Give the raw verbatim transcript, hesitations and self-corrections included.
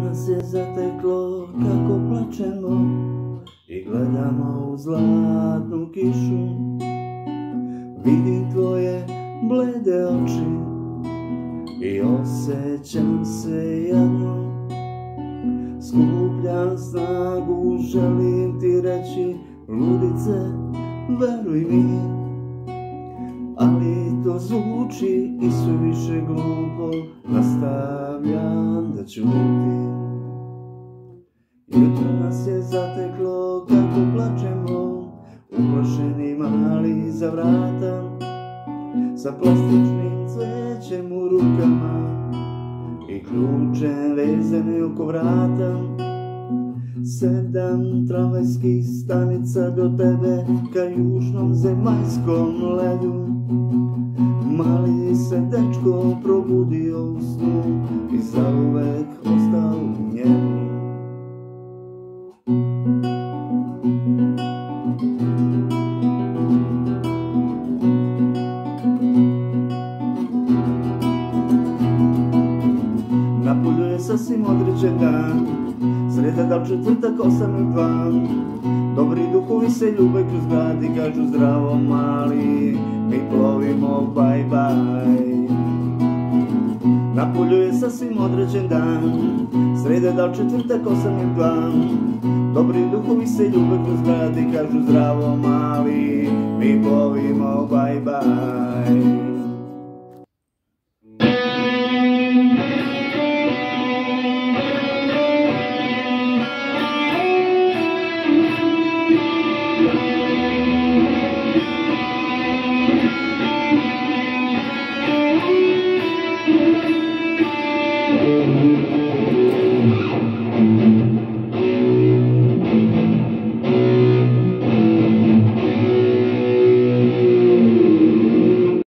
nas je zateklo kako plačemo i gledamo u zlatnu kišu. Vidim tvoje blede oči i osjećam se jadno. Skupljam snagu, želim ti reći ludice, veruj mi, ali to zvuči i sve više glupo. Nastavljam da ćutim. Jutro nas je zateklo kako plačemo, uplašeni mali za vrata, sa plastičnim cvećem u rukama i ključem vezani oko vrata. Sedam tramvajskih stanica do tebe ka južnom zemaljskom ledu. Mali se dečko probudio u snu i zauvek ostao u njemu. Napolju je sasvim određen dan, sreda da li četvrtak osam ili dva. Dobri duhovi se ljube kroz grad i kažu zdravo mali, mi plovimo bye bye. Napolju je sasvim određen dan, sreda da li četvrtak osam ili dva. Dobri duhovi se ljube kroz grad i kažu zdravo mali, mi plovimo bye bye. Thank you.